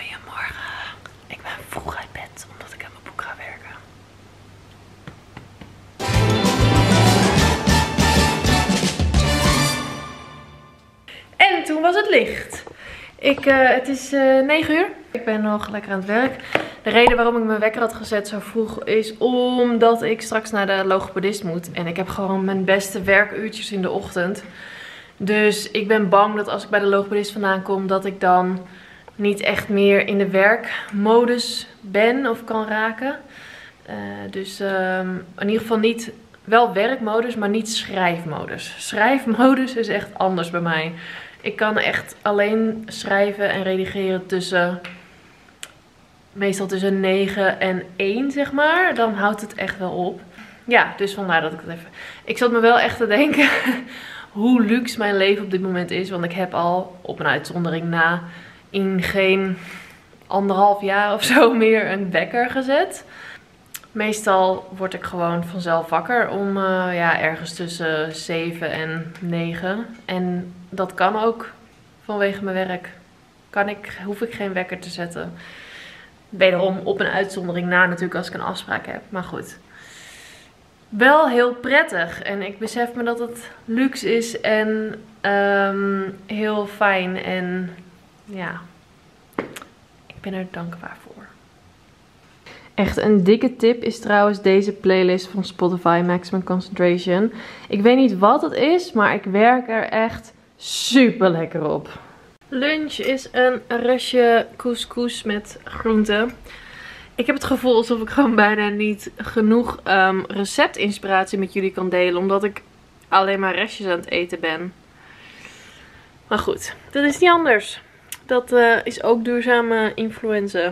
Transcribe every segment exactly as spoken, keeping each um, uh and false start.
Goedemorgen. Ik ben vroeg uit bed omdat ik aan mijn boek ga werken. En toen was het licht. Ik, uh, het is uh, negen uur. Ik ben nog lekker aan het werk. De reden waarom ik mijn wekker had gezet zo vroeg is omdat ik straks naar de logopedist moet. En ik heb gewoon mijn beste werkuurtjes in de ochtend. Dus ik ben bang dat als ik bij de logopedist vandaan kom, dat ik dan niet echt meer in de werkmodus ben of kan raken. Uh, dus um, in ieder geval niet, wel werkmodus, maar niet schrijfmodus. Schrijfmodus is echt anders bij mij. Ik kan echt alleen schrijven en redigeren tussen, meestal tussen negen en één, zeg maar. Dan houdt het echt wel op. Ja, dus vandaar dat ik het even... Ik zat me wel echt te denken hoe luxe mijn leven op dit moment is. Want ik heb al, op een uitzondering na, in geen anderhalf jaar of zo meer een wekker gezet. Meestal word ik gewoon vanzelf wakker om uh, ja, ergens tussen zeven en negen. En dat kan ook vanwege mijn werk. Kan ik, hoef ik geen wekker te zetten. Wederom op een uitzondering na natuurlijk als ik een afspraak heb. Maar goed. Wel heel prettig. En ik besef me dat het luxe is en um, heel fijn. En ja, ik ben er dankbaar voor. Echt een dikke tip is trouwens deze playlist van Spotify, Maximum Concentration. Ik weet niet wat het is, maar ik werk er echt super lekker op. Lunch is een restje couscous met groenten. Ik heb het gevoel alsof ik gewoon bijna niet genoeg um, receptinspiratie met jullie kan delen. Omdat ik alleen maar restjes aan het eten ben. Maar goed, dat is niet anders. Dat uh, is ook duurzame influencer.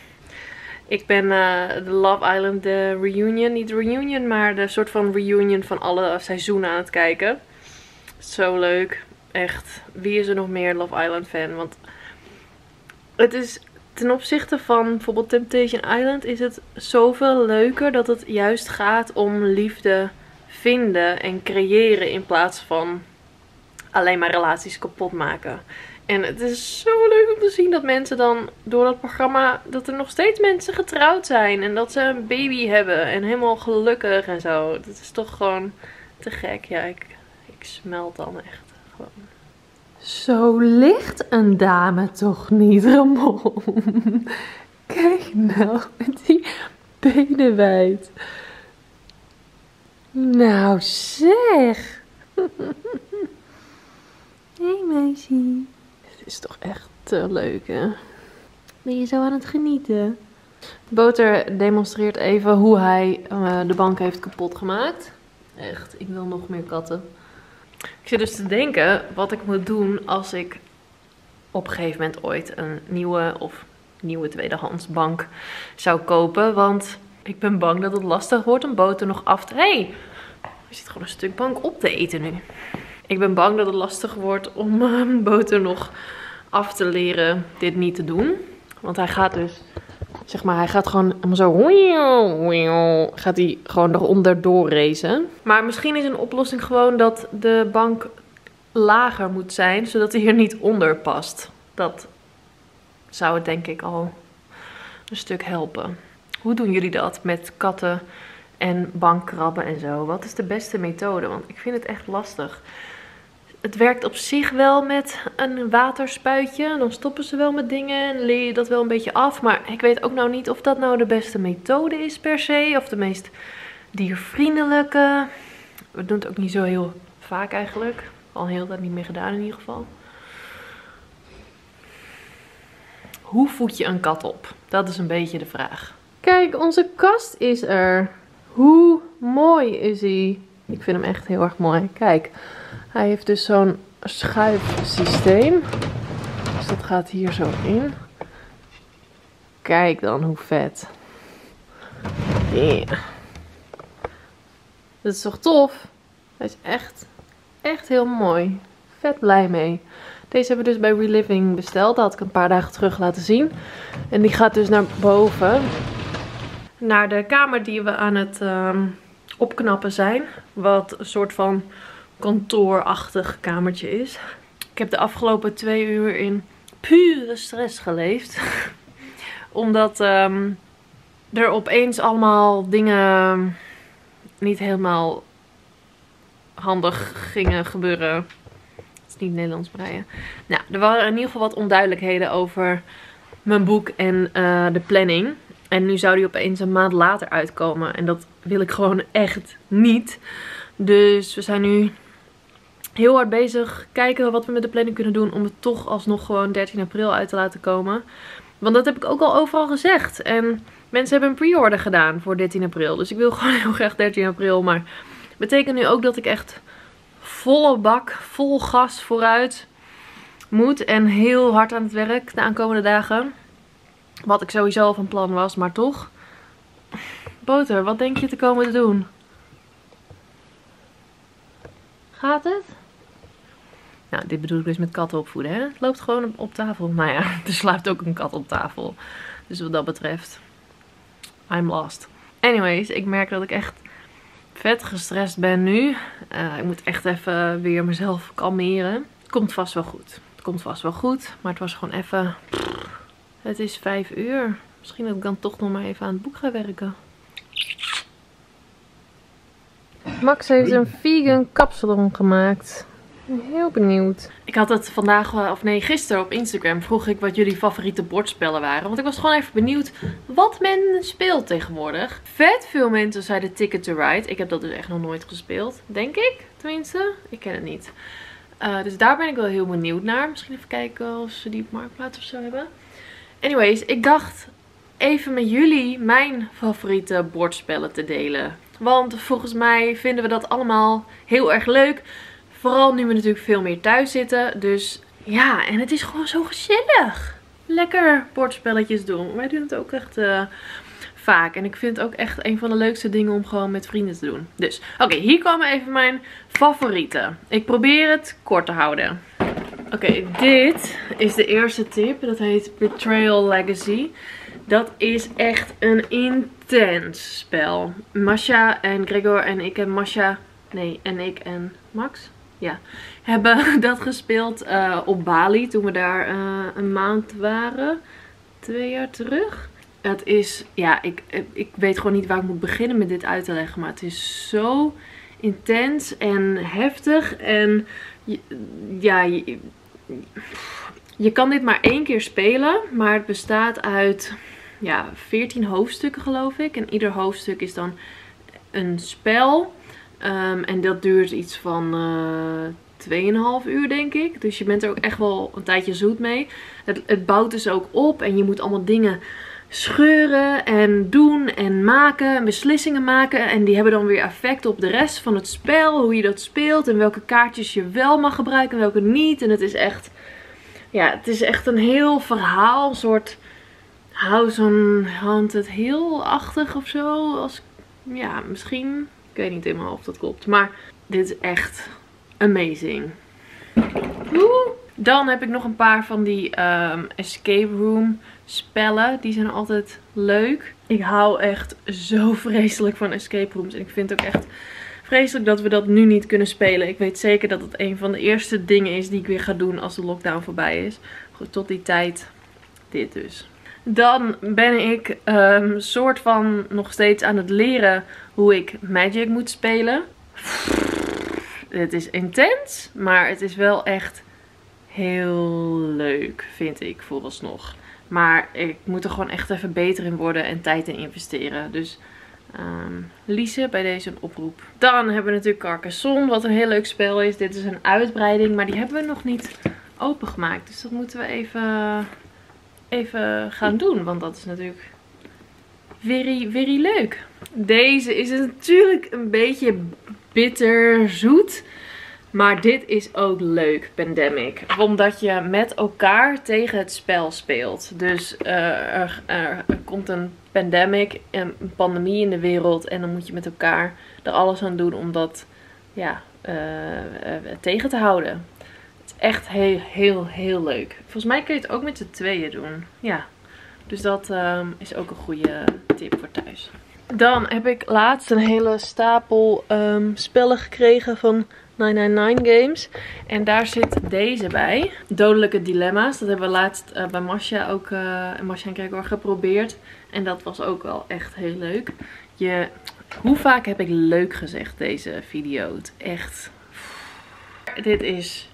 Ik ben uh, de Love Island de reunion, niet de reunion, maar de soort van reunion van alle seizoenen aan het kijken. Zo leuk. Echt. Wie is er nog meer Love Island fan? Want het is ten opzichte van bijvoorbeeld Temptation Island is het zoveel leuker dat het juist gaat om liefde vinden en creëren in plaats van alleen maar relaties kapot maken. En het is zo leuk om te zien dat mensen dan door dat programma, dat er nog steeds mensen getrouwd zijn. En dat ze een baby hebben en helemaal gelukkig en zo. Dat is toch gewoon te gek. Ja, ik, ik smelt dan echt gewoon. Zo ligt een dame toch niet, Ramon? Kijk nou, met die benen wijd. Nou zeg. Hey meisje. Dit is toch echt te leuk, hè? Ben je zo aan het genieten? Boter demonstreert even hoe hij uh, de bank heeft kapot gemaakt. Echt, ik wil nog meer katten. Ik zit dus te denken wat ik moet doen als ik op een gegeven moment ooit een nieuwe of nieuwe tweedehands bank zou kopen. Want ik ben bang dat het lastig wordt om Boter nog af te... Hé, hey, er zit gewoon een stuk bank op te eten nu. Ik ben bang dat het lastig wordt om uh, Boter nog af te leren dit niet te doen. Want hij gaat dus, zeg maar, hij gaat gewoon zo, gaat hij gewoon eronder doorracen. Maar misschien is een oplossing gewoon dat de bank lager moet zijn, zodat hij er niet onder past. Dat zou het denk ik al een stuk helpen. Hoe doen jullie dat met katten en bankkrabben en zo? Wat is de beste methode? Want ik vind het echt lastig. Het werkt op zich wel met een waterspuitje. Dan stoppen ze wel met dingen en leer je dat wel een beetje af. Maar ik weet ook nou niet of dat nou de beste methode is per se. Of de meest diervriendelijke. We doen het ook niet zo heel vaak eigenlijk. Al heel tijd niet meer gedaan in ieder geval. Hoe voed je een kat op? Dat is een beetje de vraag. Kijk, onze kast is er. Hoe mooi is hij? Ik vind hem echt heel erg mooi. Kijk. Hij heeft dus zo'n schuifsysteem. Dus dat gaat hier zo in. Kijk dan hoe vet. Yeah. Dat is toch tof? Hij is echt, echt heel mooi. Vet blij mee. Deze hebben we dus bij Reliving besteld. Dat had ik een paar dagen terug laten zien. En die gaat dus naar boven. Naar de kamer die we aan het um, opknappen zijn. Wat een soort van kantoorachtig kamertje is. Ik heb de afgelopen twee uur in pure stress geleefd. Omdat um, er opeens allemaal dingen niet helemaal handig gingen gebeuren. Het is niet Nederlands breien. Nou, er waren in ieder geval wat onduidelijkheden over mijn boek en uh, de planning. En nu zou die opeens een maand later uitkomen. En dat wil ik gewoon echt niet. Dus we zijn nu heel hard bezig. Kijken wat we met de planning kunnen doen. Om het toch alsnog gewoon dertien april uit te laten komen. Want dat heb ik ook al overal gezegd. En mensen hebben een pre-order gedaan voor dertien april. Dus ik wil gewoon heel graag dertien april. Maar het betekent nu ook dat ik echt volle bak, vol gas vooruit moet. En heel hard aan het werk de aankomende dagen. Wat ik sowieso al van plan was, maar toch. Boter, wat denk je te komen te doen? Gaat het? Nou, dit bedoel ik dus met katten opvoeden, hè? Het loopt gewoon op, op tafel. Nou ja, er slaapt ook een kat op tafel. Dus wat dat betreft, I'm lost. Anyways, ik merk dat ik echt vet gestrest ben nu. Uh, ik moet echt even weer mezelf kalmeren. Het komt vast wel goed. Het komt vast wel goed, maar het was gewoon even... Het is vijf uur. Misschien dat ik dan toch nog maar even aan het boek ga werken. Max heeft een vegan kapsalon gemaakt. Ik ben heel benieuwd. Ik had het vandaag, of nee, gisteren op Instagram vroeg ik wat jullie favoriete bordspellen waren. Want ik was gewoon even benieuwd wat men speelt tegenwoordig. Vet veel mensen zeiden Ticket to Ride. Ik heb dat dus echt nog nooit gespeeld. Denk ik, tenminste. Ik ken het niet. Uh, dus daar ben ik wel heel benieuwd naar. Misschien even kijken of ze die op Marktplaats of zo hebben. Anyways, ik dacht even met jullie mijn favoriete bordspellen te delen. Want volgens mij vinden we dat allemaal heel erg leuk. Vooral nu we natuurlijk veel meer thuis zitten. Dus ja, en het is gewoon zo gezellig. Lekker bordspelletjes doen. Wij doen het ook echt uh, vaak. En ik vind het ook echt een van de leukste dingen om gewoon met vrienden te doen. Dus, oké, okay, hier komen even mijn favorieten. Ik probeer het kort te houden. Oké, okay, dit is de eerste tip. Dat heet Betrayal Legacy. Dat is echt een intens spel. Masha en Gregor en ik en Masha... Nee, en ik en Max... Ja, hebben dat gespeeld uh, op Bali toen we daar uh, een maand waren. Twee jaar terug. Het is, ja, ik, ik weet gewoon niet waar ik moet beginnen met dit uit te leggen. Maar het is zo intens en heftig. En ja, je, je kan dit maar één keer spelen. Maar het bestaat uit ja, veertien hoofdstukken geloof ik. En ieder hoofdstuk is dan een spel. Um, en dat duurt iets van uh, twee komma vijf uur denk ik. Dus je bent er ook echt wel een tijdje zoet mee. Het, het bouwt dus ook op. En je moet allemaal dingen scheuren en doen en maken. En beslissingen maken. En die hebben dan weer effect op de rest van het spel. Hoe je dat speelt. En welke kaartjes je wel mag gebruiken en welke niet. En het is echt... Ja, het is echt een heel verhaal. Een soort House on Haunted Hill-achtig of zo. Als, ja, misschien... Ik weet niet helemaal of dat klopt. Maar dit is echt amazing. Woe! Dan heb ik nog een paar van die um, escape room spellen. Die zijn altijd leuk. Ik hou echt zo vreselijk van escape rooms. En ik vind het ook echt vreselijk dat we dat nu niet kunnen spelen. Ik weet zeker dat het een van de eerste dingen is die ik weer ga doen als de lockdown voorbij is. Goed, tot die tijd dit dus. Dan ben ik um, soort van nog steeds aan het leren hoe ik Magic moet spelen. Het is intens, maar het is wel echt heel leuk, vind ik vooralsnog. Maar ik moet er gewoon echt even beter in worden en tijd in investeren. Dus um, Lise, bij deze een oproep. Dan hebben we natuurlijk Carcassonne, wat een heel leuk spel is. Dit is een uitbreiding, maar die hebben we nog niet opengemaakt. Dus dat moeten we even... even gaan doen, want dat is natuurlijk very, very leuk. Deze is natuurlijk een beetje bitterzoet, maar dit is ook leuk, Pandemic. Omdat je met elkaar tegen het spel speelt. Dus uh, er, er, er komt een pandemic, een pandemie in de wereld en dan moet je met elkaar er alles aan doen om dat ja, uh, uh, tegen te houden. Echt heel, heel, heel leuk. Volgens mij kun je het ook met z'n tweeën doen. Ja. Dus dat um, is ook een goede tip voor thuis. Dan heb ik laatst een hele stapel um, spellen gekregen van negenhonderdnegenennegentig Games. En daar zit deze bij. Dodelijke dilemma's. Dat hebben we laatst uh, bij Masha ook, uh, Masha en Gregor geprobeerd. En dat was ook wel echt heel leuk. Je, hoe vaak heb ik leuk gezegd deze video? Het echt. Dit is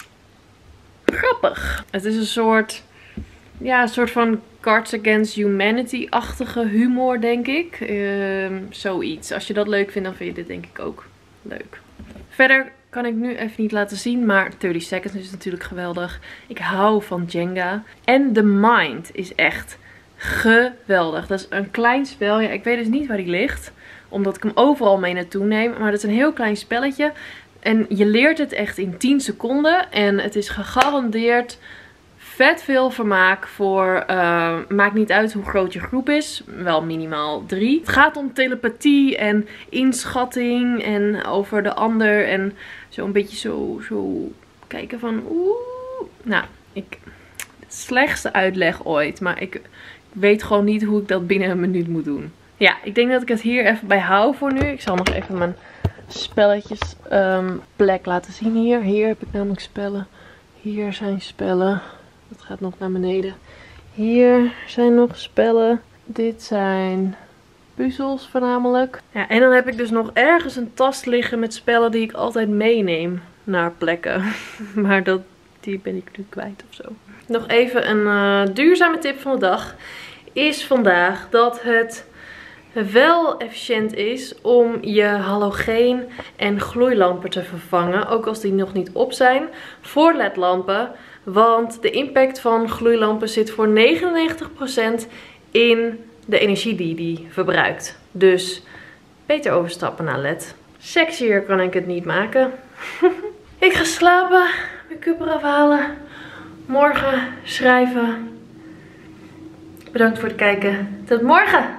grappig. Het is een soort, ja, een soort van Cards Against Humanity-achtige humor, denk ik. Uh, zoiets. Als je dat leuk vindt, dan vind je dit denk ik ook leuk. Verder kan ik nu even niet laten zien, maar dertig seconds is natuurlijk geweldig. Ik hou van Jenga. En The Mind is echt geweldig. Dat is een klein spel. Ja, ik weet dus niet waar die ligt, omdat ik hem overal mee naartoe neem. Maar dat is een heel klein spelletje. En je leert het echt in tien seconden. En het is gegarandeerd vet veel vermaak voor, uh, maakt niet uit hoe groot je groep is, wel minimaal drie. Het gaat om telepathie en inschatting en over de ander en zo een beetje zo, zo kijken van oeh. Nou, ik, het slechtste uitleg ooit, maar ik weet gewoon niet hoe ik dat binnen een minuut moet doen. Ja, ik denk dat ik het hier even bij hou voor nu. Ik zal nog even mijn spelletjes um, plek laten zien hier. Hier heb ik namelijk spellen. Hier zijn spellen. Dat gaat nog naar beneden. Hier zijn nog spellen. Dit zijn puzzels voornamelijk. Ja, en dan heb ik dus nog ergens een tas liggen met spellen die ik altijd meeneem naar plekken. Maar dat, die ben ik nu kwijt of zo. Nog even een uh, duurzame tip van de dag. Is vandaag dat het wel efficiënt is om je halogeen en gloeilampen te vervangen. Ook als die nog niet op zijn. Voor ledlampen. Want de impact van gloeilampen zit voor negenennegentig procent in de energie die die verbruikt. Dus beter overstappen naar L E D. Sexier kan ik het niet maken. Ik ga slapen. Make-up eraf halen. Morgen schrijven. Bedankt voor het kijken. Tot morgen!